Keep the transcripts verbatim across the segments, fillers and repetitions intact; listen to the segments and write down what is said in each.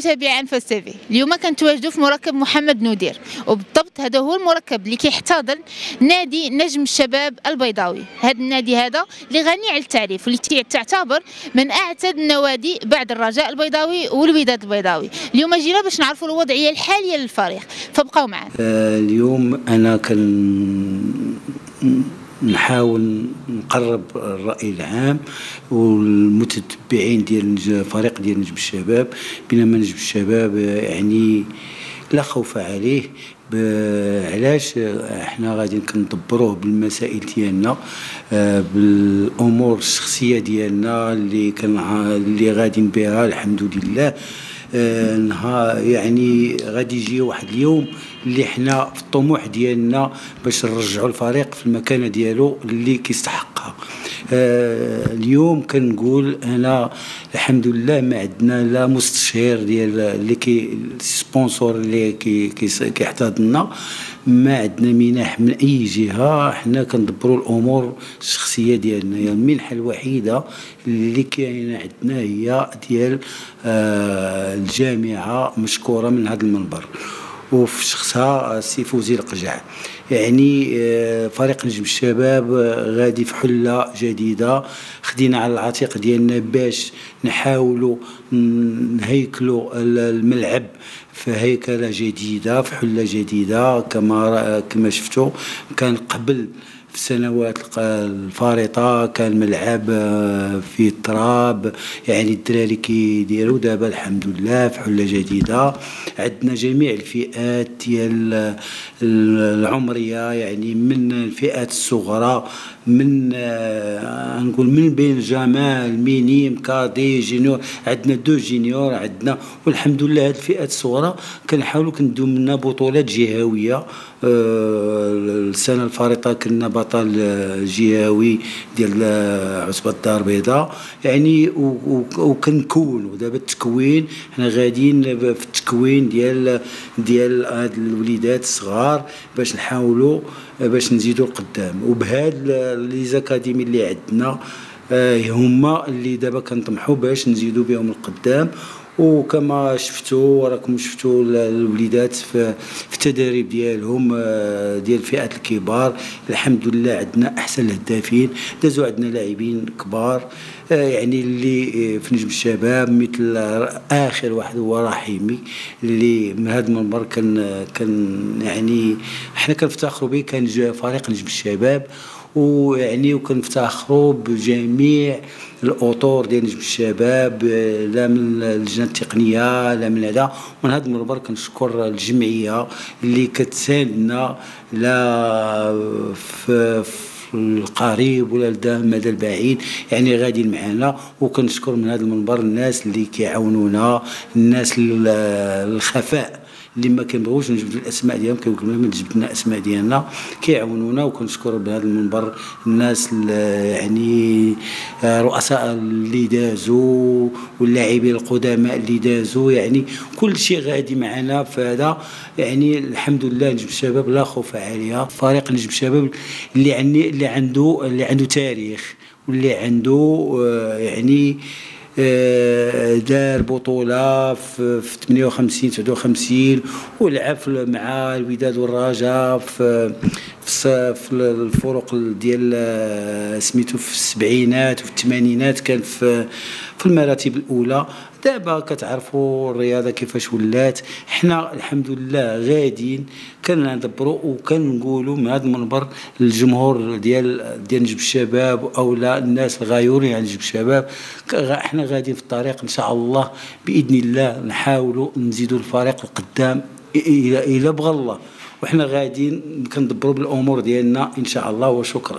متابعي انفاس تيفي، اليوم كنتواجدوا في مركب محمد نودير، وبالضبط هذا هو المركب اللي كيحتضن نادي نجم الشباب البيضاوي. هذا النادي هذا اللي غني على التعريف واللي تعتبر من اعتد النوادي بعد الرجاء البيضاوي والوداد البيضاوي. اليوم جينا باش نعرفوا الوضعيه الحاليه للفريق، فبقاو معنا. آه اليوم انا كن نحاول نقرب الرأي العام والمتتبعين ديال الفريق ديال نجم الشباب، بينما نجم الشباب يعني لا خوف عليه. علاش احنا غادي كندبروه بالمسائل ديالنا، بالامور الشخصيه ديالنا اللي كان اللي غاديين بها الحمد لله. آه نهار يعني غادي يجي واحد اليوم اللي حنا في الطموح ديالنا باش نرجعوا الفريق في المكانه ديالو اللي كيستحقها. آه اليوم كنقول انا الحمد لله ما عندنا لا مستشير ديال اللي كي سبونسور اللي كي كيحتضننا، ما عندنا منح من اي جهه. حنا كندبروا الامور الشخصيه ديالنا. يعني المنحه الوحيده اللي كاينه عندنا هي ديال آه الجامعه مشكوره من هذا المنبر وفي شخصها السي فوزي القجع. يعني فريق نجم الشباب غادي في حله جديده، خدينا على العاتق ديالنا باش نحاولوا نهيكلوا الملعب في هيكله جديده في حله جديده. كما كما شفتوا كان قبل في السنوات الفارطه كان ملعب في التراب، يعني الدراري كيديروا. دابا الحمد لله في حله جديده، عندنا جميع الفئات ديال العمريه، يعني من الفئات الصغرى، من آه نقول من بين جمال مينيم كادي جينيور. عندنا دو جينيور عندنا، والحمد لله هذه الفئات الصغرى كنحاولوا كنديروا منها بطولات جهويه. آه السنه الفارطه كنا بطل جهوي ديال عصبه الدار البيضاء، يعني وكنكونوا دابا التكوين. حنا غاديين في التكوين ديال ديال هاد الوليدات الصغار باش نحاولوا باش نزيدوا القدام. وبهاد لي زاكاديمي اللي عندنا آه هما اللي دابا كنطمحوا باش نزيدوا بهم القدام. وكما شفتوا راكم شفتوا الوليدات في التدريب ديالهم ديال الفئات الكبار، الحمد لله عندنا احسن الهدافين، دازوا عندنا لاعبين كبار. يعني اللي في نجم الشباب مثل اخر واحد هو رحيمي اللي من هذا المنبر كان كان يعني احنا كنفتخروا به، كان فريق نجم الشباب. ويعني وكنفتخروا بجميع الاطور ديال نجم الشباب، لا من اللجنه التقنيه لا من هذا. ومن هذا المنبر كنشكر الجمعيه اللي كتساندنا لا في القريب ولا المدى البعيد، يعني غادي معنا. وكنشكر من هذا المنبر الناس اللي كيعاونونا، الناس الخفاء اللي ما كنبغيوش نجبدوا الاسماء ديالهم، كيقولوا لنا ما تجبدنا الاسماء ديالنا، كيعاونونا. وكنشكر بهذا المنبر الناس يعني رؤساء اللي دازوا واللاعبين القدماء اللي دازوا، يعني كل شيء غادي معنا في هذا. يعني الحمد لله نجم الشباب لا خوف عليها. فريق نجم الشباب اللي يعني اللي عنده اللي عنده تاريخ واللي عنده يعني دار بطولة في ثمانية وخمسين تسعة وخمسين، ولعب مع الوداد والرجاء في في الفرق ديال سميتو في السبعينات وفي الثمانينات، كان في في المراتب الأولى. دابا كتعرفوا الرياضه كيفاش ولات. حنا الحمد لله غاديين كندبروا وكنقولوا من هذا المنبر للجمهور ديال ديال نجم الشباب او لا الناس الغيورين على نجم الشباب، حنا غاديين في الطريق ان شاء الله باذن الله. نحاولوا نزيدوا الفريق القدام الى الى بغى الله، وحنا غاديين كندبروا بالامور ديالنا ان شاء الله. وشكرا.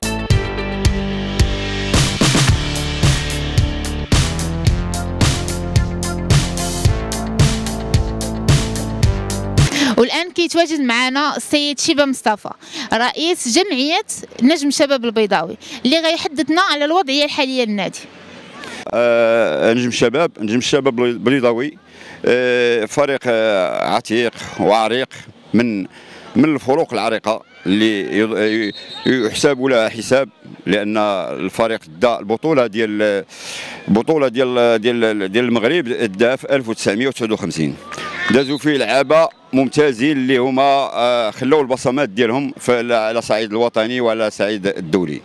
والآن كيتواجد معنا السيد شيبة مصطفى رئيس جمعية نجم الشباب البيضاوي اللي غيحدثنا على الوضعية الحالية للنادي. آه نجم الشباب نجم الشباب البيضاوي آه فريق آه عتيق وعريق من من الفروق العريقة اللي يحسب لها حساب، لان الفريق دا البطوله ديال البطوله ديال ديال ديال المغرب دا في ألف وتسعمائة وتسعة وخمسين، دازوا فيه لعابه ممتازين اللي هما خلاو البصمات ديالهم على صعيد الوطني وعلى صعيد الدولي.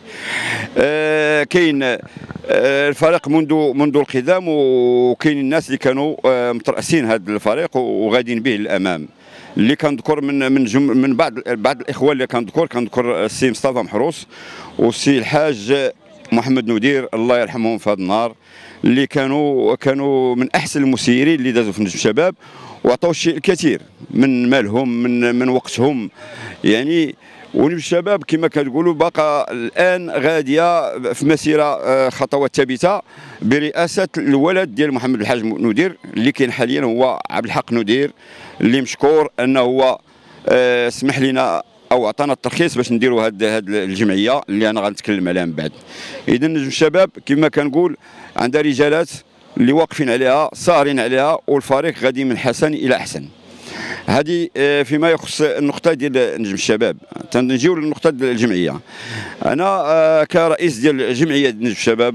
كاين الفريق منذ منذ القدام، وكاين الناس اللي كانوا مترأسين هذا الفريق وغاديين به للامام، اللي كنذكر من من جم من بعض بعض الاخوان اللي كنذكر كنذكر السي مصطفى محروس والسي الحاج محمد نودير الله يرحمهم في هذا النهار، اللي كانوا كانوا من احسن المسيرين اللي دازوا في نجم الشباب وعطاو الشيء الكثير من مالهم من من وقتهم يعني. ونجم الشباب كما كتقولوا باقا الان غاديه في مسيره خطوات ثابته برئاسه الولد ديال محمد الحاج نودير اللي كاين حاليا هو عبد الحق نودير، اللي مشكور انه هو سمح لنا او عطانا الترخيص باش نديروا هاد هاد الجمعيه اللي انا غنتكلم عليها من بعد. اذا نجم الشباب كما كنقول عندها رجالات اللي واقفين عليها صارين عليها، والفريق غادي من حسن الى احسن. هذه فيما يخص النقطه ديال نجم الشباب. تنجيو للنقطه ديال الجمعيه. انا كرئيس ديال جمعيه نجم الشباب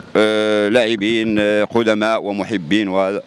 لاعبين قدماء ومحبين، وهذا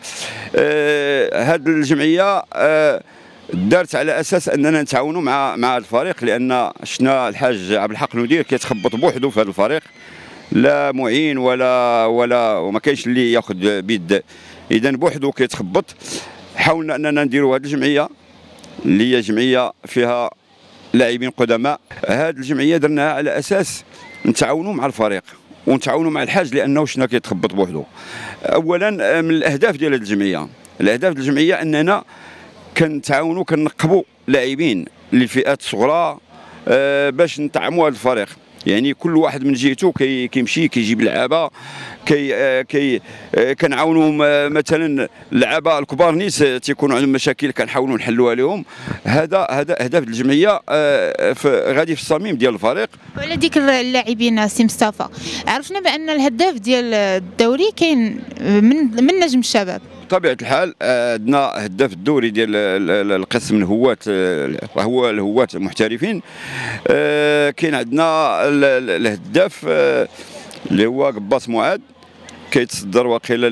هذه الجمعيه دارت على اساس اننا نتعاونوا مع مع الفريق، لان شفنا الحاج عبد الحق نودير كيتخبط بوحده في هذا الفريق، لا معين ولا ولا وما كاينش اللي ياخذ بيد، اذا بوحده كيتخبط. حاولنا اننا نديروا هذه الجمعيه اللي هي جمعيه فيها لاعبين قدماء. هذه الجمعيه درناها على اساس نتعاونوا مع الفريق ونتعاونوا مع الحاج، لانه شنا كيتخبط بوحده. اولا من الاهداف ديال هذه الجمعيه، الاهداف ديال الجمعيه اننا كنتعاونوا كنقبوا لاعبين للفئات الصغرى باش نطعموا هذا الفريق. يعني كل واحد من جهته كي كيمشي كيجيب لعابه، كي كي كنعاونوهم. مثلا اللعابه الكبار نيت تيكونوا عندهم مشاكل كنحاولوا نحلوها لهم. هذا هذا اهداف الجمعيه غادي في الصميم ديال الفريق. وعلى ديك اللاعبين سي مصطفى، عرفنا بان الهداف ديال الدوري كاين من من نجم الشباب. بطبيعه الحال عندنا هداف الدوري ديال القسم الهواة، هو الهواة المحترفين. كاين عندنا الهداف اللي هو قباص معاد، كيتصدر واقيلا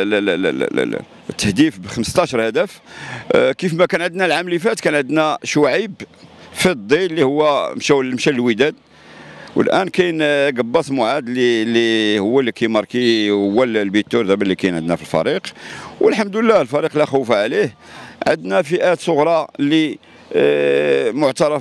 التهديف ب خمسطاش هدف. كيف ما كان عندنا العام اللي فات كان عندنا شعيب فضي اللي هو مشى مشى للوداد، والان كاين قباص معاد اللي اللي هو اللي كيماركي، هو البيتور دابا اللي كاين عندنا في الفريق. والحمد لله الفريق لا خوف عليه. عندنا فئات صغرى اللي معترف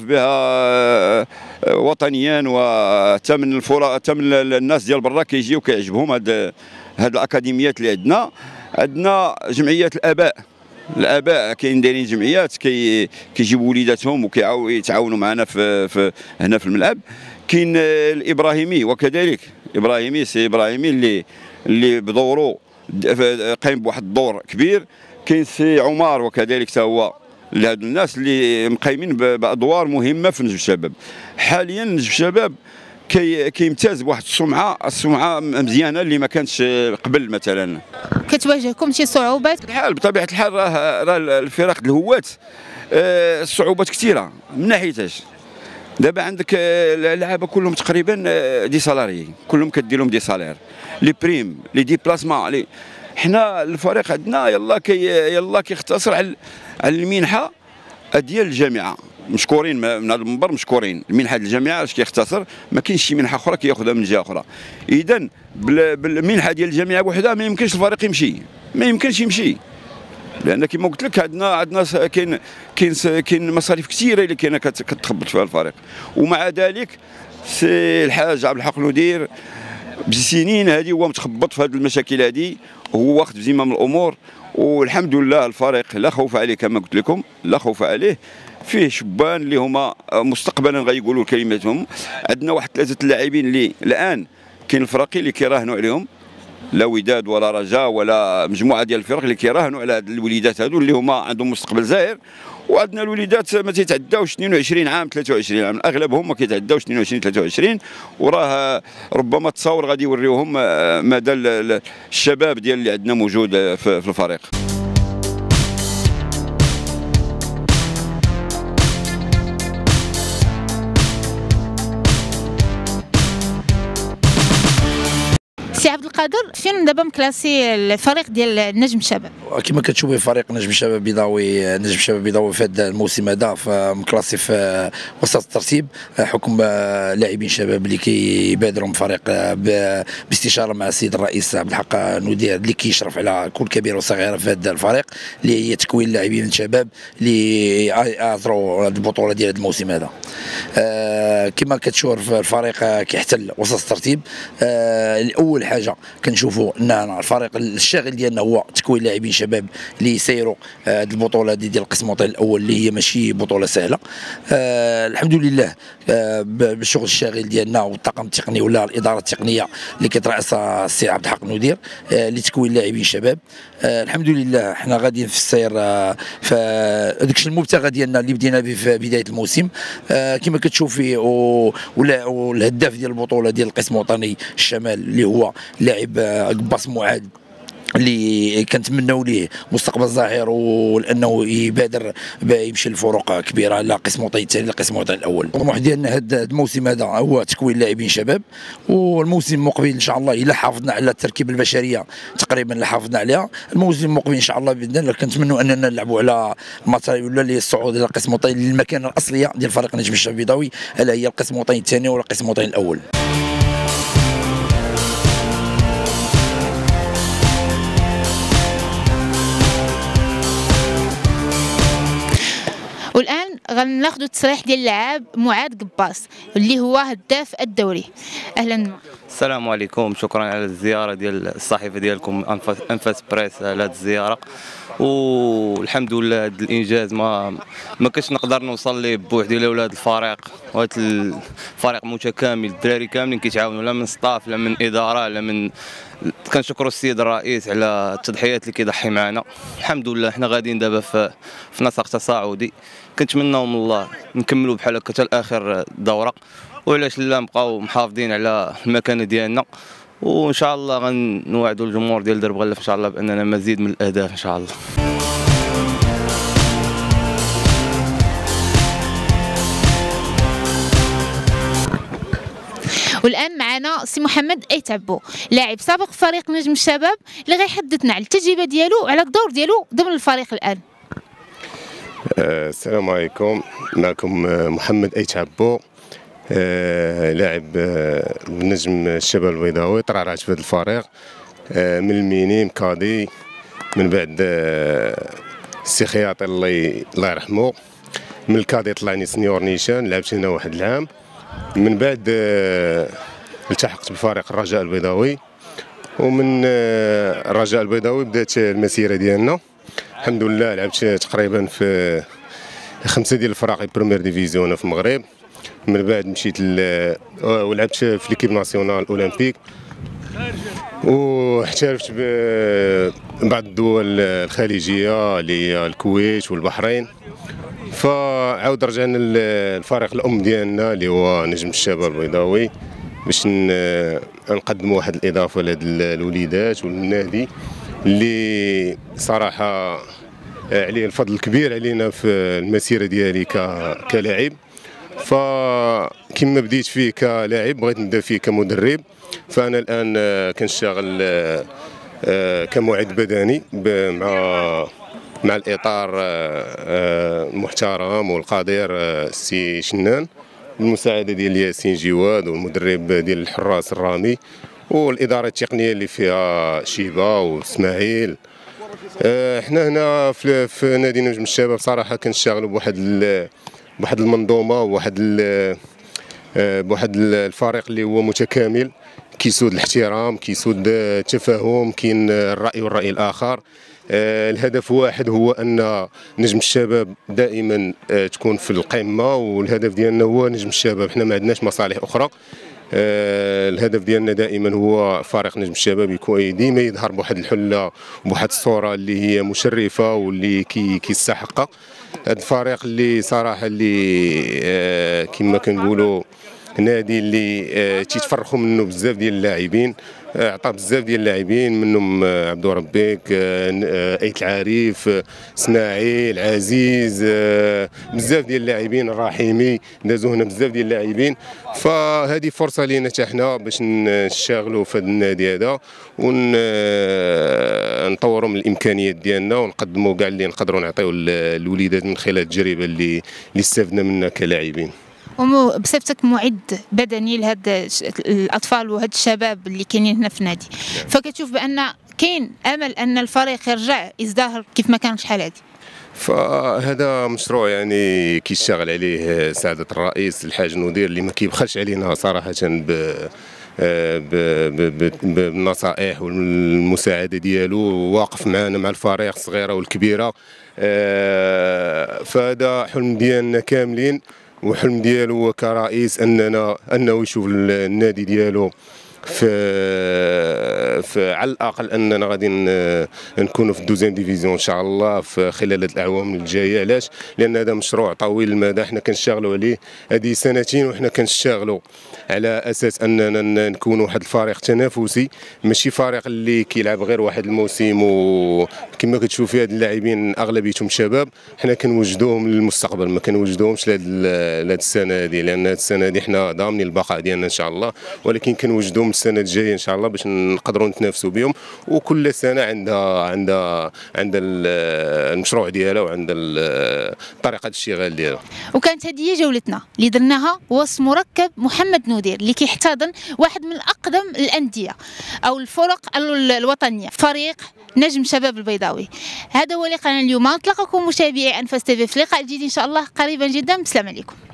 بها وطنيا، وحتى من الفرق حتى من الناس ديال برا كيجيو كيعجبهم هاد هاد الاكاديميات اللي عندنا. عندنا جمعيات الاباء، الاباء كاين دايرين جمعيات كي كيجيبوا وليداتهم وكيتعاونوا معنا في, في هنا في الملعب. كاين الابراهيمي وكذلك ابراهيمي سي ابراهيمي اللي اللي بدوره قايم بواحد الدور كبير. كاين سي عمر وكذلك حتى هو، لهاد الناس اللي مقيمين بادوار مهمه في نجم الشباب. حاليا نجم الشباب كي كيمتاز بواحد السمعه السمعه مزيانه اللي ما كانتش قبل. مثلا كتواجهكم شي صعوبات؟ الحال بطبيعه الحال راه راه الفرق الهواة الصعوبات كثيره. من ناحيتاش دابا عندك اللعابه كلهم تقريبا دي سالاري، كلهم كدير لهم دي سالير، لي بريم، لي ديبلاسمون. لي حنا الفريق عندنا يلا كي يلا كيختصر على على المنحه ديال الجامعه. مشكورين من هذا المنبر، مشكورين. المنحه ديال الجامعه اش كيختصر، ما كاينش شي منحه اخرى كياخذها من جهه اخرى. اذا بالمنحه ديال الجامعه بوحدها ما يمكنش الفريق يمشي، ما يمكنش يمشي، لان كما قلت لك عندنا عندنا كاين كاين كاين مصاريف كثيره اللي كاينه كتخبط فيها الفريق. ومع ذلك سي الحاج عبد الحق نودير بالسنين هذه هو متخبط في هذه المشاكل هذه، وهو واخد بزمام الامور. والحمد لله الفريق لا خوف عليه كما قلت لكم، لا خوف عليه. فيه شبان اللي هما مستقبلا غيقولوا كلمتهم. عندنا واحد ثلاثه اللاعبين اللي الان كاين الفرقي اللي كيراهنوا عليهم، لا وداد ولا رجاء ولا مجموعه ديال الفرق اللي كيراهنوا على هاد الوليدات هادو اللي هما عندهم مستقبل زاهر. وعندنا الوليدات ما تيتعداوش اثنين وعشرين عام ثلاثة وعشرين عام، اغلبهم ما كيتعداوش اثنين وعشرين ثلاثة وعشرين. وراه ربما التصاور غادي يوريوهم مدى الشباب ديال اللي عندنا موجود في الفريق. قادر فين دابا مكلاسي الفريق ديال نجم الشباب؟ كما كتشوفي فريق نجم الشباب البيضاوي نجم الشباب البيضاوي في هذا الموسم هذا مكلاسي في وسط الترتيب حكم لاعبين شباب اللي كيبادروا من فريق باستشاره مع السيد الرئيس عبد الحق نودير اللي كيشرف على كل كبير وصغير في هذا الفريق اللي هي تكوين لاعبين شباب اللي اثروا البطوله ديال هذا الموسم هذا. آه كما كتشوف الفريق كيحتل وسط الترتيب. آه اول حاجه كنشوفوا ان الفريق الشاغل ديالنا هو تكوين لاعبين شباب اللي يسيروا هذه آه البطوله دي ديال القسم الوطني الاول اللي هي ماشي بطوله سهله. آه الحمد لله آه بالشغل الشاغل ديالنا والطاقم التقني ولا الاداره التقنيه اللي كترأسها السي عبد الحق نودير آه لتكوين لاعبين شباب. آه الحمد لله حنا غاديين في السير آه فداك الشيء المبتغى ديالنا اللي بدينا به في بدايه الموسم. آه كما كتشوفي والهداف ديال البطوله ديال القسم الوطني الشمال اللي هو لاعب قباص معاد اللي كنتمناو ليه مستقبل ظاهر ولانه يبادر يمشي لفروق كبيره لا قسم وطني الثاني لا قسم وطني الاول. الطموح ديالنا هذا الموسم هذا هو تكوين لاعبين شباب، والموسم المقبل ان شاء الله الا حافظنا على التركيبه البشريه تقريبا اللي حافظنا عليها، الموسم المقبل ان شاء الله باذن الله كنتمنوا اننا نلعبوا على الماتيريال ولا اللي الصعود الى القسم الوطني للمكانه الاصليه ديال فريق نجم الشباب البيضاوي الا هي القسم الوطني الثاني ولا القسم الوطني الاول. والان غناخذوا تصريح ديال اللاعب معاد قباص اللي هو هداف الدوري. اهلا. السلام عليكم، شكرا على الزياره ديال الصحيفه ديالكم انفاس بريس على هذه الزياره، والحمد لله هذا الانجاز ما ما كنتش نقدر نوصل ليه بوحدي لاولاد الفريق، وهذا الفريق متكامل الدراري كاملين كيتعاونوا لا من ستاف لا من اداره لا من كنشكروا السيد الرئيس على التضحيات اللي كيضحي معنا. الحمد لله حنا غاديين دابا في في نسق تصاعدي، كنتمناو من الله نكملوا بحال هكا حتى لاخر دوره، وعلاش لا نبقاو محافظين على المكانه ديالنا، وان شاء الله غنوعدوا الجمهور ديال درب غلف ان شاء الله باننا مزيد من الاهداف ان شاء الله. والان معنا سي محمد ايتعبو لاعب سابق فريق نجم الشباب اللي غيحدثنا على التجربه ديالو وعلى الدور ديالو ضمن الفريق الان. السلام عليكم، معكم محمد ايتعبو آه لاعب آه نجم الشباب البيضاوي، طرعرعت في هذا الفريق آه من المينيم كادي، من بعد آه السي خياطي الله الله يرحمه، من الكادي طلعني سنيور نيشان لعبت هنا واحد العام، من بعد آه التحقت بفريق الرجاء البيضاوي، ومن آه الرجاء البيضاوي بدات المسيره ديالنا. الحمد لله لعبت تقريبا في خمسه ديال الفرق بريمير ديفيزيون في المغرب، من بعد مشيت ولعبت في ليكيب ناسيونال اولمبيك، واحترفت ببعض الدول الخليجيه اللي هي الكويت والبحرين، فعاود رجعنا للفريق الام ديالنا اللي هو نجم الشباب البيضاوي باش نقدموا واحد الاضافه لهاد الوليدات والنادي اللي صراحه عليه الفضل الكبير علينا في المسيره ديالي كلاعب. فكما بديت فيه كلاعب بغيت نبدا فيه كمدرب، فانا الان كنشتغل كمعد بدني مع مع الاطار المحترم والقدير السي شنان، بالمساعده ديال ياسين جواد والمدرب ديال الحراس الرامي، والاداره التقنيه اللي فيها شيبه واسماعيل. احنا هنا في, في نادي نجم الشباب صراحه كنشتغلوا بواحد بواحد المنظومه وواحد بواحد الفريق اللي هو متكامل، كيسود الاحترام، كيسود التفاهم، كاين الراي والراي الاخر. الهدف واحد هو ان نجم الشباب دائما تكون في القمه، والهدف ديالنا هو نجم الشباب، حنا ما عندناش مصالح اخرى. الهدف ديالنا دائما هو فريق نجم الشباب يكون ديما يظهر بواحد الحله وبواحد الصوره اللي هي مشرفه واللي كيستحقها. هذا الفريق اللي صراحه اللي كما كنقولوا نادي اللي تيتفرخوا منه بزاف ديال اللاعبين، عطى بزاف ديال اللاعبين منهم عبدو ربيك، ايت العارف، اسماعيل، عزيز، بزاف ديال اللاعبين، الرحيمي، دازو هنا بزاف ديال اللاعبين. فهذه فرصه لينا حتى حنا باش نشتغلوا في هذا النادي هذا ونطوروا من الامكانيات ديالنا ونقدموا كاع اللي نقدروا نعطيو للوليدات من خلال التجربه اللي اللي استفدنا منها كلاعبين. بصفتك معد بدني لهاد الاطفال وهاد الشباب اللي كاينين هنا في النادي، فكتشوف بان كاين امل ان الفريق يرجع يزدهر كيف ما كان شحال هادي؟ فهذا مشروع يعني كيشتغل عليه سعادة الرئيس الحاج نودير اللي ما كيبخلش علينا صراحة ب بالنصائح والمساعده ديالو، واقف معنا مع الفريق الصغيره والكبيره. فهذا حلم ديالنا كاملين، وحلم ديالو هو كرئيس اننا انه يشوف النادي ديالو في في على الاقل اننا غادي نكونوا في الدوزيام ديفيزيون ان شاء الله في خلال الاعوام الجايه. علاش؟ لان هذا مشروع طويل المدى، حنا كنشتغلوا عليه هذه سنتين، وحنا كنشتغلوا على اساس اننا نكونوا واحد الفريق تنافسي، ماشي فريق اللي كيلعب غير واحد الموسم. وكما كتشوفي هاد اللاعبين اغلبيتهم شباب، حنا كنوجدوهم للمستقبل، ما كنوجدوهمش لهاد السنه هذه، لان هاد السنه هذه حنا ضامنين البقاء ديالنا ان شاء الله، ولكن كنوجدوهم السنه الجايه ان شاء الله باش نقدروا نتنافسوا بهم. وكل سنه عندها عندها عندها المشروع ديالها وعندها طريقه الاشتغال ديالها. وكانت هذه هي جولتنا اللي درناها وسط مركب محمد نودير اللي كيحتضن واحد من اقدم الانديه او الفرق الوطنيه، فريق نجم شباب البيضاوي. هذا هو لقاءنا اليوم، نتلاقاكم متابعي انفاس تيفي في لقاء جديد ان شاء الله قريبا جدا. السلام عليكم.